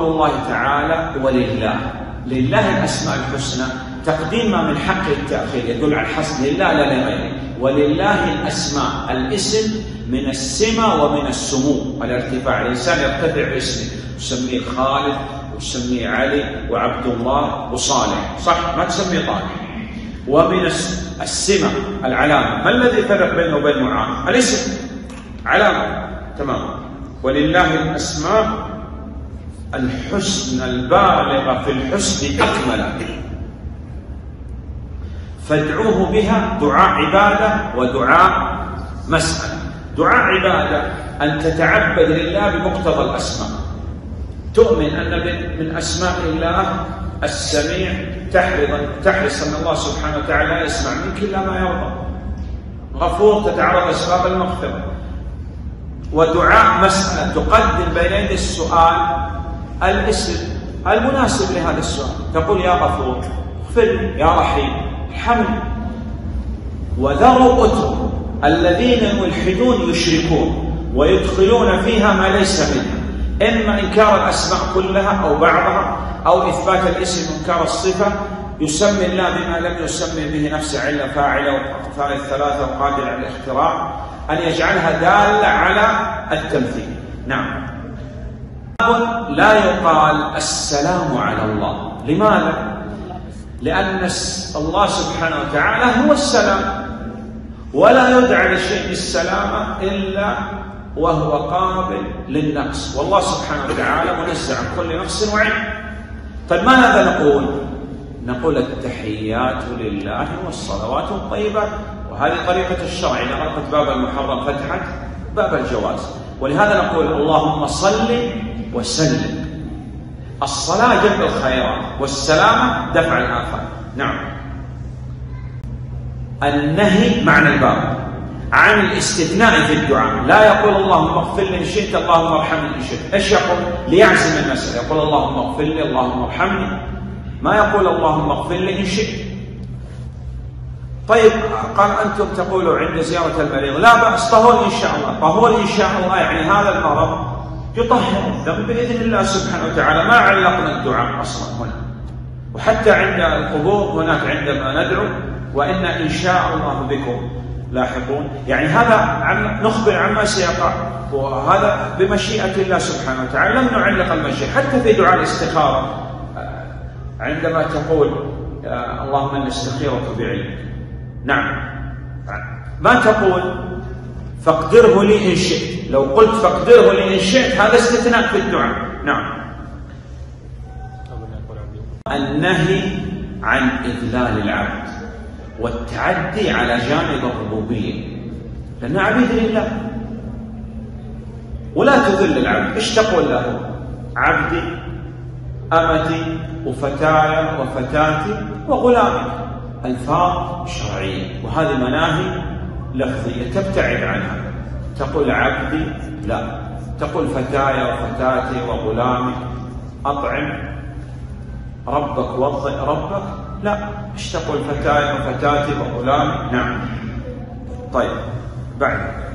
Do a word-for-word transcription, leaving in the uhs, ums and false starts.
قول الله تعالى ولله. لله الأسماء الحسنى، تقديم ما من حق التأخير يدل على الحصر، لله لا لغيره. ولله الأسماء، الاسم من السمة ومن السمو، الارتفاع. الإنسان يرتفع باسمه، يسميه خالد ويسميه علي وعبد الله وصالح، صح؟ ما تسميه طالح. ومن السمة العلامة. ما الذي يفرق بينه وبين معاذ؟ الاسم علامة، تمام. ولله الأسماء الحسنى البالغة في الحسن أكمله، فادعوه بها دعاء عبادة ودعاء مسألة. دعاء عبادة أن تتعبد لله بمقتضى الأسماء، تؤمن أن من أسماء الله السميع، تحرص أن الله سبحانه وتعالى يسمع منك إلا ما يرضى. غفور، تتعرض أسباب المغفرة. ودعاء مسألة، تقدم بين يدي السؤال الاسم المناسب لهذا السؤال، تقول يا غفور اغفر لي، يا رحيم ارحمني. وذروا اتركوا الذين يلحدون يشركون ويدخلون فيها ما ليس منها، إما إنكار الأسماء كلها أو بعضها، أو إثبات الاسم إنكار الصفة، يسمي الله بما لم يسمي به نفسه، علة فاعلة وفاعل الثلاثة وقادر على الاختراع، أن يجعلها دالة على التمثيل. نعم. لا يقال السلام على الله. لماذا؟ لأن الله سبحانه وتعالى هو السلام، ولا يدعى لشيء السلامة إلا وهو قابل للنقص، والله سبحانه وتعالى منزه عن كل نقص وعيب. طيب ماذا نقول؟ نقول التحيات لله والصلوات الطيبات، وهذه طريقة الشرع. إذا غلقت باب المحرم فتحت باب الجواز، ولهذا نقول اللهم صل وسلم. الصلاة جلب الخيرات، والسلامة دفع الآفات. نعم. النهي معنى الباب عن الاستثناء في الدعاء، لا يقول اللهم اغفر لي إن شئت، اللهم ارحمني إن شئت. ايش يقول؟ ليعزم المسألة، يقول اللهم اغفر لي، اللهم ارحمني، ما يقول اللهم اغفر لي إن شئت. طيب قال أنتم تقولوا عند زيارة المريض لا بأس، طهور إن شاء الله. طهور إن شاء الله يعني هذا المرض يطهر الذنب بإذن الله سبحانه وتعالى، ما علقنا الدعاء أصلا هنا. وحتى عند القبور هناك عندما ندعو وإن إن شاء الله بكم لاحقون، يعني هذا عن نخبر عما سيقع، وهذا بمشيئة الله سبحانه وتعالى، لم نعلق المشيئة. حتى في دعاء الاستخارة عندما تقول اللهم إني استخيرك بعلمك، نعم، ما تقول فاقدره لي إن شئت. لو قلت فاقدره لي إن شئت هذا استثناء في الدعاء. نعم. النهي عن إذلال العبد والتعدي على جانب الربوبية، لأن عبيد لله، ولا تذل العبد. إيش تقول له؟ عبدي، أمتي، وفتاي وفتاتي وغلامي، ألفاظ شرعية، وهذه مناهي لفظية تبتعد عنها. تقول عبدي لا، تقول فتاي وفتاتي وغلامي، أطعم ربك وضئ ربك لا، ايش تقول فتاي وفتاتي وغلامي. نعم. طيب بعد